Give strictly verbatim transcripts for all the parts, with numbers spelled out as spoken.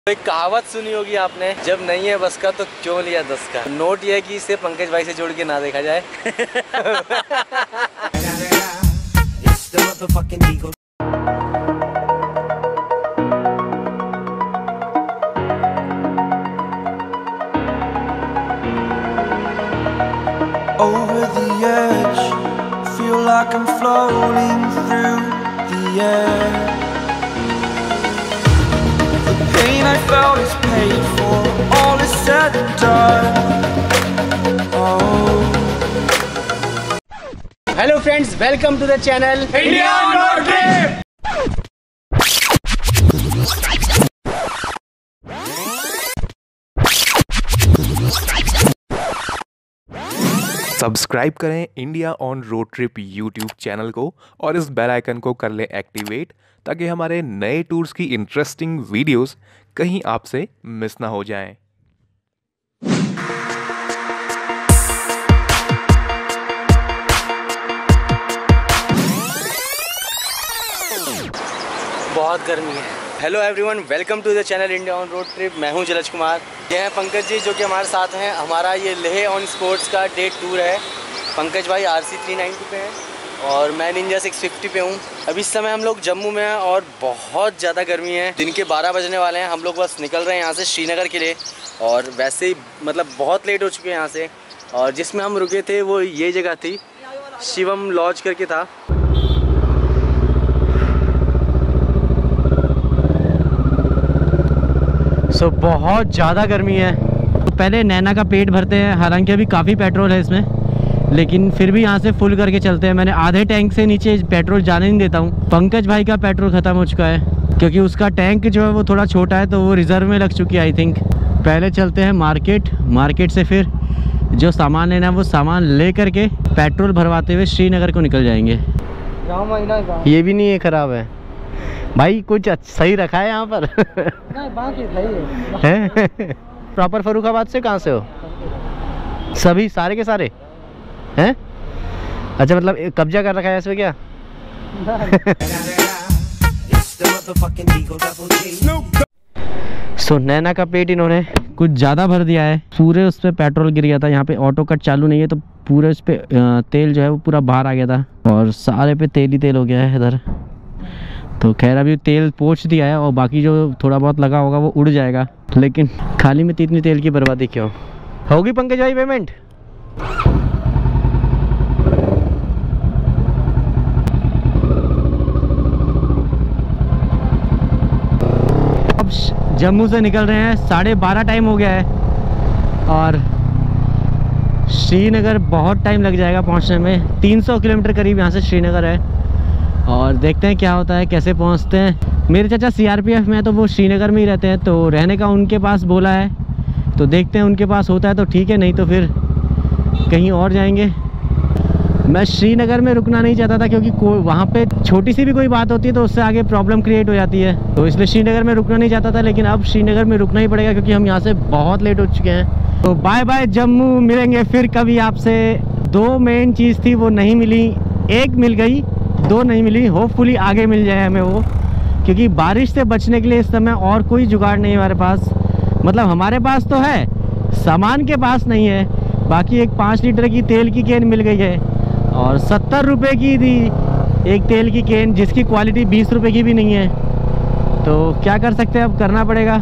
एक कहावत सुनी होगी आपने, जब नहीं है बस का तो क्यों लिया दस का। नोट ये है कि इसे पंकज भाई से जोड़ के ना देखा जाए। Over the edge, feel like I'm floating through the air. The pain I felt is paid for, all is said and done. Oh. Hello friends, welcome to the channel India Road Trip. Subscribe करें India on road trip YouTube channel को और इस bell icon को कर लें activate, ताकि हमारे नए टूर्स की इंटरेस्टिंग वीडियोस कहीं आपसे मिस ना हो जाएं। बहुत गर्मी है। Hello everyone, welcome to the channel India on road trip. मैं हूं जलज कुमार, ये हैं पंकज जी जो कि हमारे साथ हैं। हमारा ये लेह ऑन स्पोर्ट्स का डे टूर है। पंकज भाई आर सी थ्री नाइन्टी पे हैं और मैं निंजा सिक्स फिफ्टी पे हूँ। अभी इस समय हम लोग जम्मू में हैं और बहुत ज़्यादा गर्मी है। दिन के बारह बजने वाले हैं, हम लोग बस निकल रहे हैं यहाँ से श्रीनगर के लिए। और वैसे ही मतलब बहुत लेट हो चुके हैं यहाँ से। और जिसमें हम रुके थे वो ये जगह थी, शिवम लॉज करके था। सो so, बहुत ज़्यादा गर्मी है। तो पहले नैना का पेट भरते हैं, हालांकि अभी काफ़ी पेट्रोल है इसमें, लेकिन फिर भी यहाँ से फुल करके चलते हैं। मैंने आधे टैंक से नीचे पेट्रोल जाने नहीं देता हूँ। पंकज भाई का पेट्रोल ख़त्म हो चुका है क्योंकि उसका टैंक जो है वो थोड़ा छोटा है, तो वो रिज़र्व में लग चुकी है आई थिंक। पहले चलते हैं मार्केट, मार्केट से फिर जो सामान लेना है वो सामान ले करके पेट्रोल भरवाते हुए श्रीनगर को निकल जाएंगे। ये भी नहीं है, ख़राब है भाई, कुछ सही रखा है यहाँ पर। नहीं, बाकी सही है। प्रॉपर फर्रुखाबाद से कहाँ से हो? सभी सारे के सारे हैं? अच्छा, मतलब कब्जा कर रखा है इसमें क्या? सो so, नैना का पेट इन्होंने कुछ ज़्यादा भर दिया है। पूरे उस पर पेट्रोल गिर गया था। यहाँ पे ऑटो कट चालू नहीं है तो पूरे उस पर तेल जो है वो पूरा बाहर आ गया था और सारे पे तेल ही तेल हो गया है इधर। तो खैर अभी तेल पोंछ दिया है और बाकी जो थोड़ा बहुत लगा होगा वो उड़ जाएगा, लेकिन खाली में इतनी तेल की बर्बादी क्यों होगी? पंकज भाई पेमेंट अब जम्मू से निकल रहे हैं, साढ़े बारह टाइम हो गया है और श्रीनगर बहुत टाइम लग जाएगा पहुंचने में। तीन सौ किलोमीटर करीब यहाँ से श्रीनगर है और देखते हैं क्या होता है, कैसे पहुंचते हैं। मेरे चाचा सीआरपीएफ में है तो वो श्रीनगर में ही रहते हैं, तो रहने का उनके पास बोला है, तो देखते हैं उनके पास होता है तो ठीक है, नहीं तो फिर कहीं और जाएंगे। मैं श्रीनगर में रुकना नहीं चाहता था क्योंकि वहाँ पे छोटी सी भी कोई बात होती है तो उससे आगे प्रॉब्लम क्रिएट हो जाती है, तो इसलिए श्रीनगर में रुकना नहीं चाहता था। लेकिन अब श्रीनगर में रुकना ही पड़ेगा क्योंकि हम यहाँ से बहुत लेट हो चुके हैं। तो बाय बाय जम्मू, मिलेंगे फिर कभी आपसे। दो मेन चीज़ थी वो नहीं मिली, एक मिल गई, दो नहीं मिली। होपफुली आगे मिल जाए हमें वो, क्योंकि बारिश से बचने के लिए इस समय और कोई जुगाड़ नहीं है हमारे पास। मतलब हमारे पास तो है, सामान के पास नहीं है। बाकी एक पाँच लीटर की तेल की कैन मिल गई है और सत्तर रुपये की थी एक तेल की कैन, जिसकी क्वालिटी बीस रुपये की भी नहीं है। तो क्या कर सकते हैं, अब करना पड़ेगा।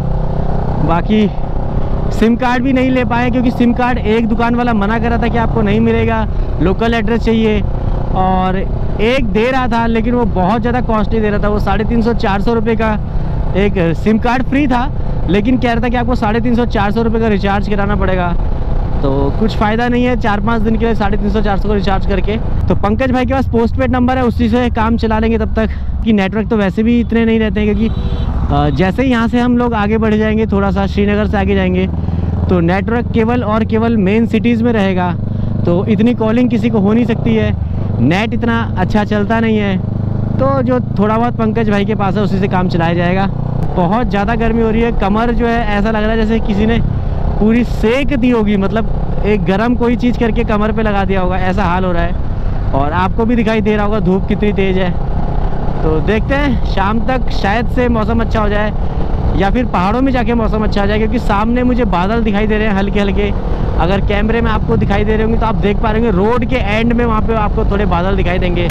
बाकी सिम कार्ड भी नहीं ले पाए क्योंकि सिम कार्ड एक दुकान वाला मना कर रहा था कि आपको नहीं मिलेगा, लोकल एड्रेस चाहिए। और एक दे रहा था लेकिन वो बहुत ज़्यादा कॉस्टली दे रहा था। वो साढ़े तीन सौ चार सौ रुपये का एक सिम कार्ड फ्री था, लेकिन कह रहा था कि आपको साढ़े तीन सौ चार सौ रुपये का रिचार्ज कराना पड़ेगा। तो कुछ फ़ायदा नहीं है चार पाँच दिन के लिए साढ़े तीन सौ चार सौ का रिचार्ज करके। तो पंकज भाई के पास पोस्ट पेड नंबर है, उसी से काम चला लेंगे तब तक। कि नेटवर्क तो वैसे भी इतने नहीं रहते हैं, क्योंकि जैसे ही यहाँ से हम लोग आगे बढ़ जाएंगे, थोड़ा सा श्रीनगर से आगे जाएंगे तो नेटवर्क केवल और केवल मेन सिटीज़ में रहेगा, तो इतनी कॉलिंग किसी को हो नहीं सकती है, नेट इतना अच्छा चलता नहीं है। तो जो थोड़ा बहुत पंकज भाई के पास है उसी से काम चलाया जाएगा। बहुत ज़्यादा गर्मी हो रही है, कमर जो है ऐसा लग रहा है जैसे किसी ने पूरी सेक दी होगी, मतलब एक गरम कोई चीज़ करके कमर पे लगा दिया होगा, ऐसा हाल हो रहा है। और आपको भी दिखाई दे रहा होगा धूप कितनी तेज़ है। तो देखते हैं शाम तक शायद से मौसम अच्छा हो जाए। या फिर पहाड़ों में जाके मौसम अच्छा आ जाए, क्योंकि सामने मुझे बादल दिखाई दे रहे हैं हल्के हल्के। अगर कैमरे में आपको दिखाई दे रहे होंगे तो आप देख पा रहे होंगे रोड के एंड में वहाँ पे आपको थोड़े बादल दिखाई देंगे।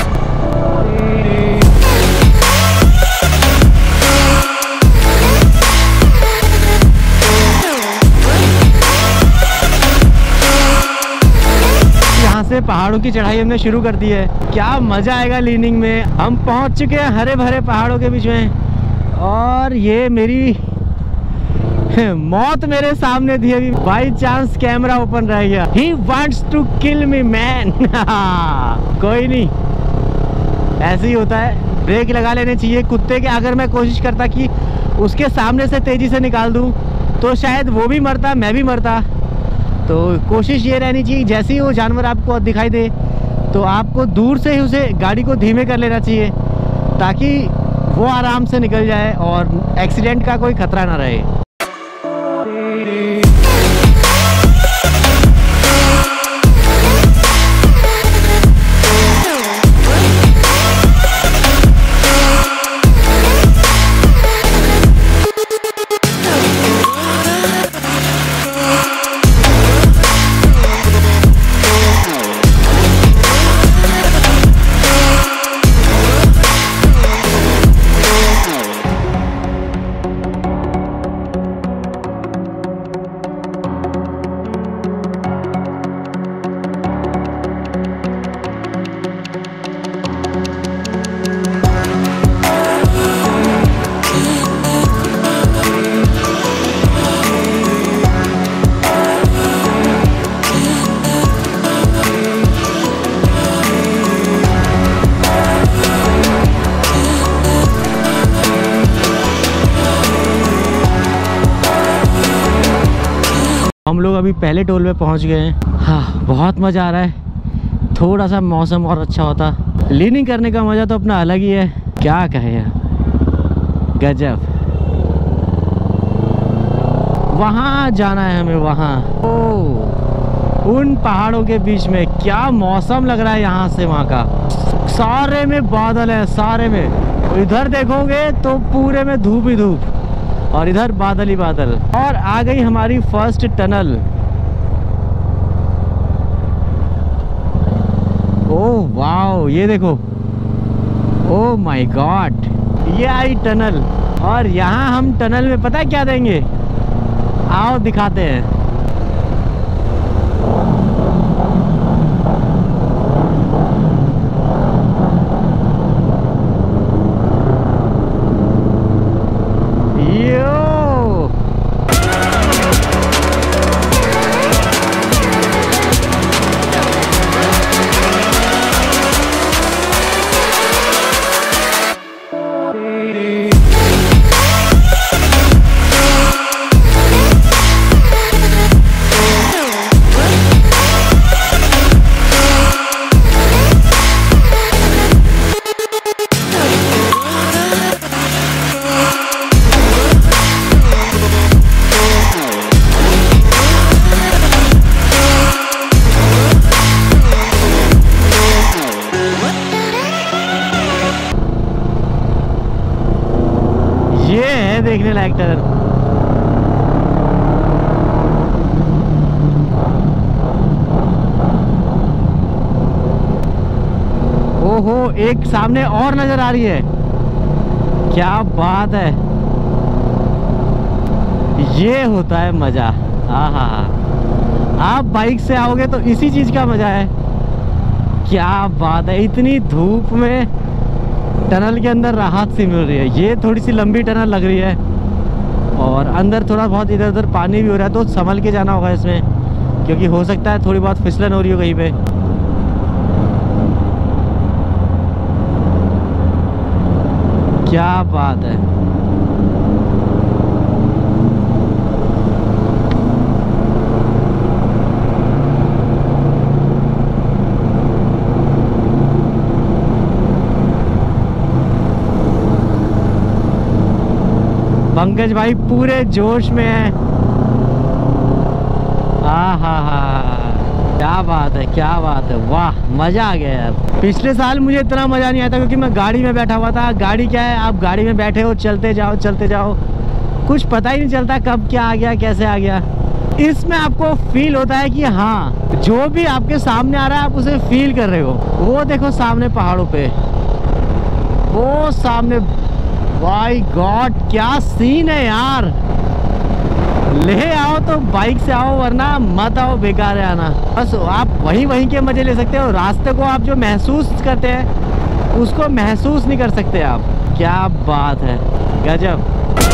यहाँ से पहाड़ों की चढ़ाई हमने शुरू कर दी है। क्या मजा आएगा लीनिंग में। हम पहुँच चुके हैं हरे भरे पहाड़ों के बीच में, और ये मेरी मौत मेरे सामने थी अभी। बाई चांस कैमरा ओपन रह गया। He wants to kill me man। कोई नहीं, ऐसे ही होता है। ब्रेक लगा लेने चाहिए कुत्ते के। अगर मैं कोशिश करता कि उसके सामने से तेजी से निकाल दूं तो शायद वो भी मरता, मैं भी मरता। तो कोशिश ये रहनी चाहिए जैसे ही वो जानवर आपको दिखाई दे तो आपको दूर से ही उसे गाड़ी को धीमे कर लेना चाहिए, ताकि वो आराम से निकल जाए और एक्सीडेंट का कोई खतरा ना रहे। हम लोग अभी पहले टोल पे पहुंच गए हैं। हाँ, बहुत मज़ा आ रहा है। थोड़ा सा मौसम और अच्छा होता। लीनिंग करने का मज़ा तो अपना अलग ही है, क्या कहे यार, गजब। वहाँ जाना है हमें, वहाँ ओ उन पहाड़ों के बीच में। क्या मौसम लग रहा है यहाँ से वहाँ का। सारे में बादल है, सारे में। इधर देखोगे तो पूरे में धूप ही धूप, और इधर बादल ही बादल। और आ गई हमारी फर्स्ट टनल। ओह वाओ, ये देखो, ओह माय गॉड, ये आई टनल। और यहाँ हम टनल में पता है क्या देंगे, आओ दिखाते हैं। देखने लायक टनल। ओहो, एक सामने और नजर आ रही है, क्या बात है। ये होता है मजा। आहा, आप बाइक से आओगे तो इसी चीज का मजा है। क्या बात है, इतनी धूप में टनल के अंदर राहत सी मिल रही है। ये थोड़ी सी लंबी टनल लग रही है, और अंदर थोड़ा बहुत इधर उधर पानी भी हो रहा है, तो संभल के जाना होगा इसमें, क्योंकि हो सकता है थोड़ी बहुत फिसलन हो रही हो कहीं पे। क्या बात है। पंकज भाई पूरे जोश में है। हाँ हाँ हाँ, क्या बात है, क्या बात है, वाह मजा आ गया यार। पिछले साल मुझे इतना मजा नहीं आया था, क्योंकि मैं गाड़ी में बैठा हुआ था। गाड़ी क्या है, आप गाड़ी में बैठे हो, चलते जाओ चलते जाओ, कुछ पता ही नहीं चलता कब क्या आ गया, कैसे आ गया। इसमें आपको फील होता है कि हाँ, जो भी आपके सामने आ रहा है आप उसे फील कर रहे हो। वो देखो सामने पहाड़ों पे, वो सामने, माय गॉड क्या सीन है यार। ले आओ तो बाइक से आओ, वरना मत आओ, बेकार है आना। बस आप वहीं वहीं के मजे ले सकते हो। रास्ते को आप जो महसूस करते हैं उसको महसूस नहीं कर सकते आप। क्या बात है, गजब।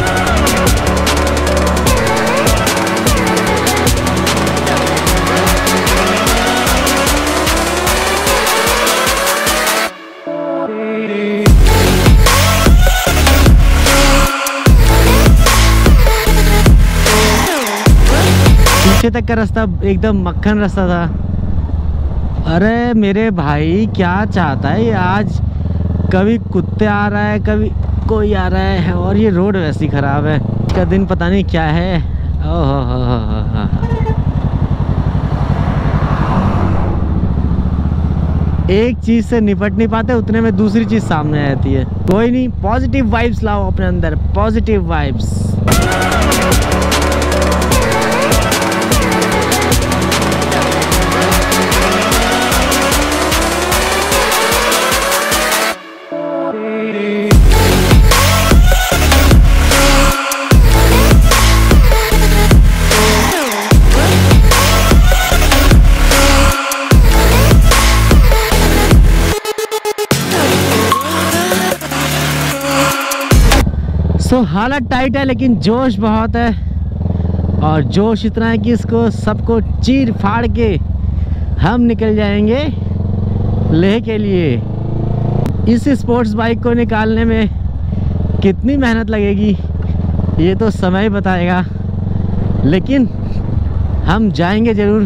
पीछे तक का रास्ता एकदम मक्खन रास्ता था। अरे मेरे भाई क्या चाहता है ये, आज कभी कुत्ते आ रहा है, कभी कोई आ रहा है, और ये रोड वैसी ख़राब है। इसका दिन पता नहीं क्या है। ओह हो हो हो। एक चीज़ से निपट नहीं पाते, उतने में दूसरी चीज़ सामने आती है। कोई नहीं, पॉजिटिव वाइब्स लाओ अपने अंदर, पॉजिटिव वाइब्स। सो so, हालत टाइट है लेकिन जोश बहुत है, और जोश इतना है कि इसको सबको चीर फाड़ के हम निकल जाएंगे लेह के लिए। इस स्पोर्ट्स बाइक को निकालने में कितनी मेहनत लगेगी ये तो समय बताएगा, लेकिन हम जाएंगे ज़रूर।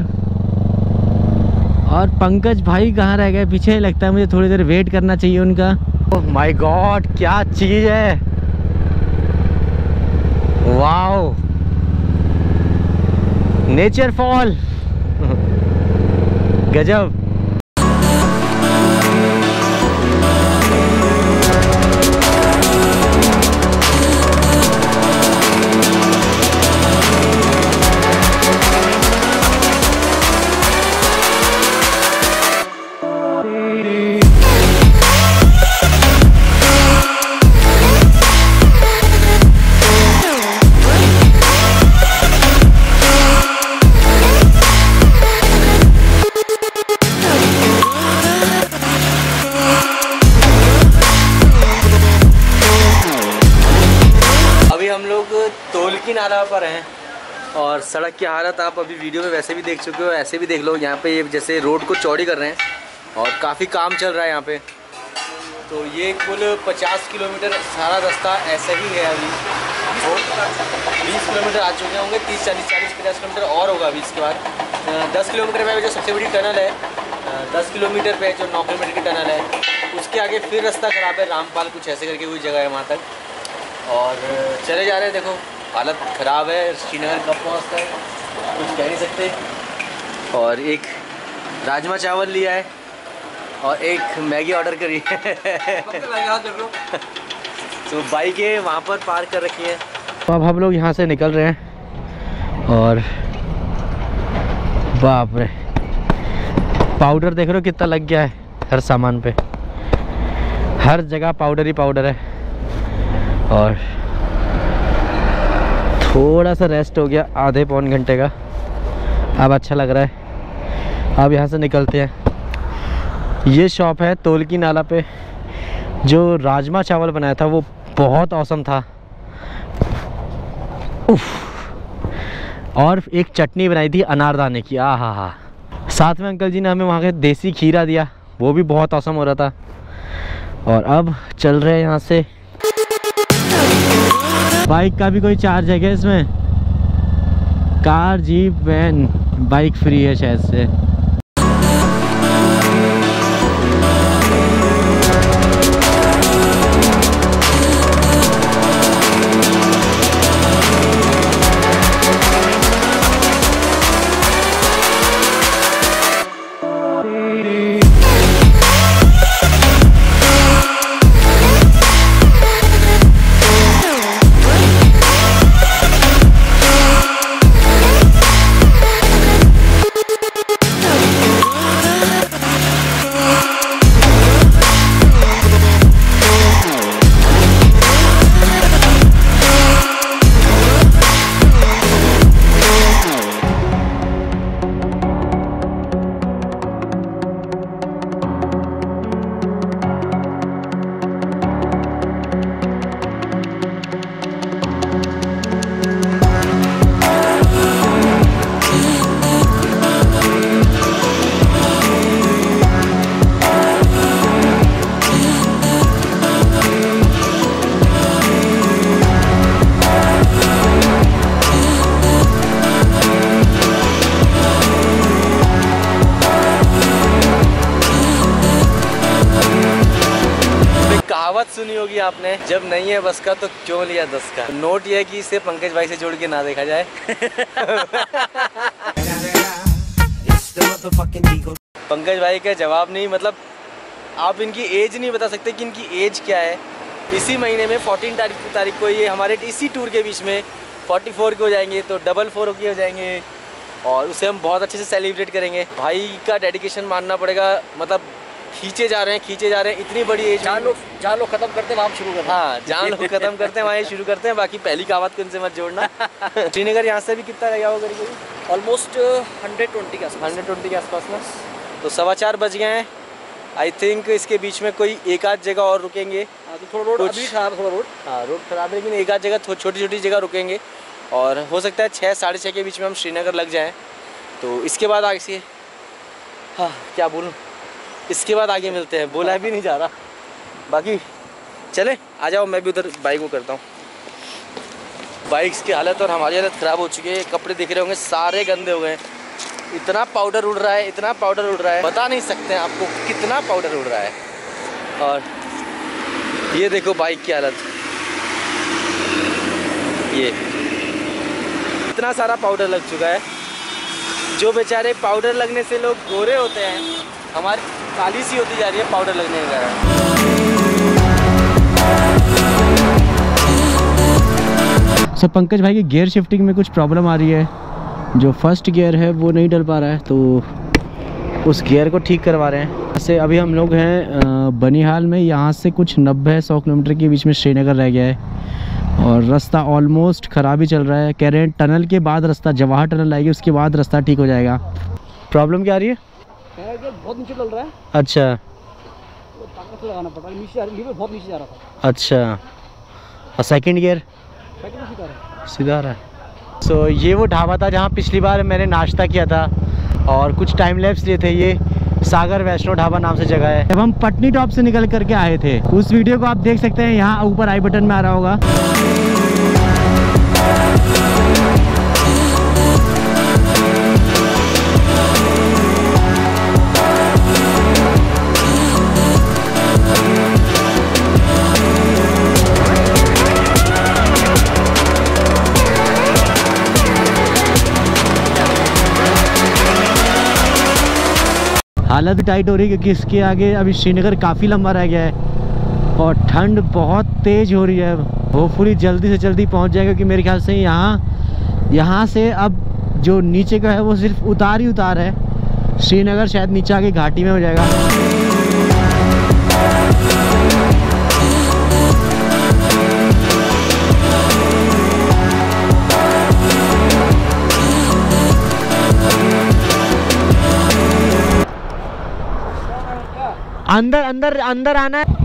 और पंकज भाई कहाँ रह गए पीछे, लगता है मुझे थोड़ी देर वेट करना चाहिए उनका। ओह माय गॉड क्या चीज़ है, वाओ, नेचर फॉल, गजब। तोलकी नाला पर हैं और सड़क की हालत आप अभी वीडियो में वैसे भी देख चुके हो, ऐसे भी देख लो। यहाँ पे जैसे रोड को चौड़ी कर रहे हैं और काफ़ी काम चल रहा है यहाँ पे। तो ये कुल पचास किलोमीटर सारा रास्ता ऐसा ही है। अभी बीस किलोमीटर आ चुके होंगे, तीस चालीस चालीस पचास किलोमीटर और होगा अभी। इसके बाद दस किलोमीटर पे जो सबसे बड़ी टनल है, दस किलोमीटर पे जो नौ किलोमीटर की टनल है, उसके आगे फिर रास्ता ख़राब है। रामपाल कुछ ऐसे करके कोई जगह है वहाँ तक, और चले जा रहे हैं। देखो हालत ख़राब है। श्रीनगर कब पहुँचता है कुछ कह नहीं सकते। और एक राजमा चावल लिया है और एक मैगी ऑर्डर करी है। तो बाइकें वहाँ पर पार्क कर रखी हैं। तो अब हम लोग यहाँ से निकल रहे हैं, और बाप रे पाउडर देख रहे हो कितना लग गया है हर सामान पे, हर जगह पाउडर ही पाउडर है। और थोड़ा सा रेस्ट हो गया आधे पौन घंटे का, अब अच्छा लग रहा है। अब यहाँ से निकलते हैं। ये शॉप है तोलकी नाला पे। जो राजमा चावल बनाया था वो बहुत औसम था, उफ। और एक चटनी बनाई थी अनारदाने की, आ हा हा। साथ में अंकल जी ने हमें वहाँ के देसी खीरा दिया, वो भी बहुत औसम हो रहा था। और अब चल रहे हैं यहाँ से। बाइक का भी कोई चार्ज है क्या इसमें? Car, jeep, van, bike free है शायद से। सुनी होगी आपने, जब नहीं है बस का तो क्यों लिया दस का। नोट ये है कि इसे पंकज भाई से जोड़ के ना देखा जाए। पंकज भाई का जवाब नहीं, मतलब आप इनकी एज नहीं बता सकते कि इनकी एज क्या है। इसी महीने में चौदह तारीख तारीख को ये हमारे इसी टूर के बीच में चौवालीस के हो जाएंगे, तो डबल फोर के हो जाएंगे और उसे हम बहुत अच्छे से सेलिब्रेट करेंगे। भाई का डेडिकेशन मानना पड़ेगा, मतलब खींचे जा रहे हैं खींचे जा रहे हैं इतनी बड़ी एज। जहाँ लोग जहाँ लोग खत्म करते हैं वहाँ शुरू करते हैं। हाँ, जहाँ लोग खत्म करते हैं वहाँ शुरू करते हैं। बाकी पहली कहावत को इनसे मत जोड़ना। श्रीनगर यहाँ से भी कितना रह गया होगा करीब? ऑलमोस्ट हंड्रेड ट्वेंटी के आसपास हंड्रेड ट्वेंटी के आसपास ना। तो सवा चार बज गए हैं। आई थिंक इसके बीच में कोई एक आध जगह और रुकेंगे। हाँ, तो थोड़ा रोड अभी खराब है, थोड़ा रोड हाँ रोड खराब है, लेकिन एक आध जगह छोटी छोटी जगह रुकेंगे और हो सकता है छः साढ़े छः के बीच में हम श्रीनगर लग जाएँ। तो इसके बाद आगे से हाँ क्या बोलूँ, इसके बाद आगे मिलते हैं, बोला भी नहीं जा रहा। बाकी चले आ जाओ, मैं भी उधर बाइक को करता हूँ। बाइक्स की हालत और हमारी हालत ख़राब हो चुकी है। कपड़े दिख रहे होंगे सारे गंदे हो गए। इतना पाउडर उड़ रहा है, इतना पाउडर उड़ रहा है, बता नहीं सकते हैं आपको कितना पाउडर उड़ रहा है। और ये देखो बाइक की हालत, ये इतना सारा पाउडर लग चुका है। जो बेचारे पाउडर लगने से लोग गोरे होते हैं, हमारी काली सी होती जा रही है पाउडर लगने के कारण। सर पंकज भाई की गियर शिफ्टिंग में कुछ प्रॉब्लम आ रही है। जो फर्स्ट गियर है वो नहीं डल पा रहा है, तो उस गियर को ठीक करवा रहे हैं। ऐसे अभी हम लोग हैं बनिहाल में। यहाँ से कुछ नब्बे सौ किलोमीटर के बीच में श्रीनगर रह गया है और रास्ता ऑलमोस्ट ख़राब ही चल रहा है। कह रहे हैं टनल के बाद रास्ता, जवाहर टनल आएगी उसके बाद रास्ता ठीक हो जाएगा। प्रॉब्लम क्या आ रही है? बहुत नीचे चल रहा है। अच्छा, ताकत से लगाना पड़ रहा है, नीचे लीवर बहुत नीचे जा रहा था। अच्छा, और सेकंड गियर सीधा रहा है। सो so, ये वो ढाबा था जहाँ पिछली बार मैंने नाश्ता किया था और कुछ टाइम लैप्स लिए थे। ये सागर वैष्णो ढाबा नाम से जगह है। जब हम पटनी टॉप से निकल करके आए थे, उस वीडियो को आप देख सकते हैं, यहाँ ऊपर आई बटन में आ रहा होगा। हालत टाइट हो रही है क्योंकि इसके आगे अभी श्रीनगर काफ़ी लंबा रह गया है और ठंड बहुत तेज़ हो रही है। होपफुली जल्दी से जल्दी पहुंच जाएगा क्योंकि मेरे ख्याल से यहाँ यहाँ से अब जो नीचे का है वो सिर्फ उतार ही उतार है। श्रीनगर शायद नीचे आके घाटी में हो जाएगा। अंदर अंदर अंदर आना है।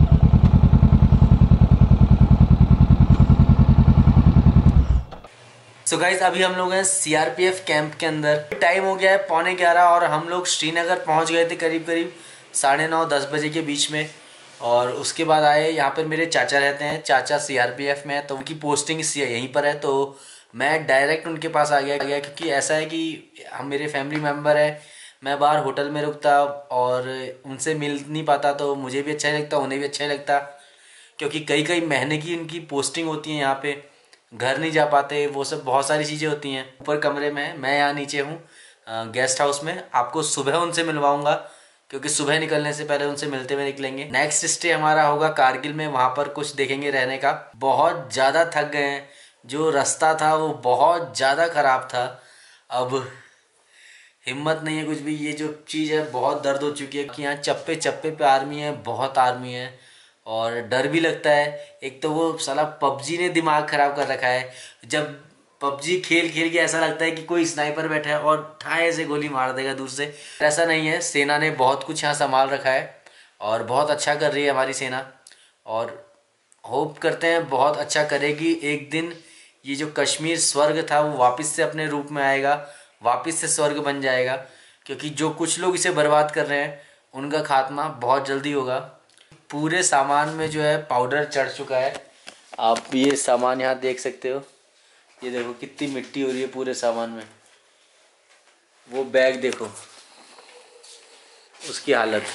सो so गाइज अभी हम लोग हैं सीआरपीएफ कैंप के अंदर। टाइम हो गया है पौने ग्यारह और हम लोग श्रीनगर पहुंच गए थे करीब करीब साढ़े नौ दस बजे के बीच में। और उसके बाद आए, यहाँ पर मेरे चाचा रहते हैं, चाचा सीआरपीएफ में है तो उनकी पोस्टिंग यहीं पर है। तो मैं डायरेक्ट उनके पास आ गया गया क्योंकि ऐसा है कि हम मेरे फैमिली मेम्बर है, मैं बाहर होटल में रुकता और उनसे मिल नहीं पाता तो मुझे भी अच्छा ही लगता, उन्हें भी अच्छा ही लगता, क्योंकि कई कई महीने की उनकी पोस्टिंग होती है यहाँ पे, घर नहीं जा पाते, वो सब बहुत सारी चीज़ें होती हैं। ऊपर कमरे में, मैं यहाँ नीचे हूँ गेस्ट हाउस में। आपको सुबह उनसे मिलवाऊँगा क्योंकि सुबह निकलने से पहले उनसे मिलते हुए निकलेंगे। नेक्स्ट स्टे हमारा होगा कारगिल में, वहाँ पर कुछ देखेंगे रहने का। बहुत ज़्यादा थक गए हैं, जो रास्ता था वो बहुत ज़्यादा ख़राब था, अब हिम्मत नहीं है कुछ भी। ये जो चीज़ है बहुत दर्द हो चुकी है कि यहाँ चप्पे चप्पे पे आर्मी है, बहुत आर्मी है और डर भी लगता है। एक तो वो साला पबजी ने दिमाग ख़राब कर रखा है। जब पबजी खेल खेल के ऐसा लगता है कि कोई स्नाइपर बैठा है और ठाए से गोली मार देगा दूर से। ऐसा नहीं है, सेना ने बहुत कुछ यहाँ संभाल रखा है और बहुत अच्छा कर रही है हमारी सेना और होप करते हैं बहुत अच्छा करेगी। एक दिन ये जो कश्मीर स्वर्ग था वो वापस से अपने रूप में आएगा, वापस से स्वर्ग बन जाएगा, क्योंकि जो कुछ लोग इसे बर्बाद कर रहे हैं उनका खात्मा बहुत जल्दी होगा। पूरे सामान में जो है पाउडर चढ़ चुका है। आप ये सामान यहाँ देख सकते हो, ये देखो कितनी मिट्टी हो रही है पूरे सामान में। वो बैग देखो उसकी हालत,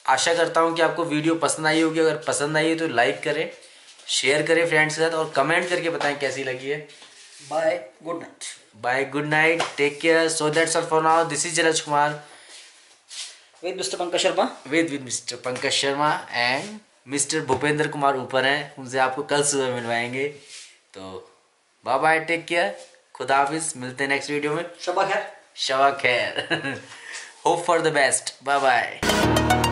आशा करता हूँ कि आपको वीडियो पसंद आई होगी। अगर पसंद आई है तो लाइक करें, शेयर करें फ्रेंड्स के साथ और कमेंट करके बताएं कैसी लगी है। Bye, good night. Bye, good night, take care. So that's all for now. This is Jalaj Kumar with mister Pankaj Sharma with with mister Pankaj Sharma and mister Bhupendra Kumar ऊपर हैं, उनसे आपको कल सुबह मिलवाएंगे। तो बाय बाय, टेक केयर, खुदा हाफिज, मिलते हैं नेक्स्ट वीडियो में। शबा खैर। शबा खैर। Hope for the best, bye bye.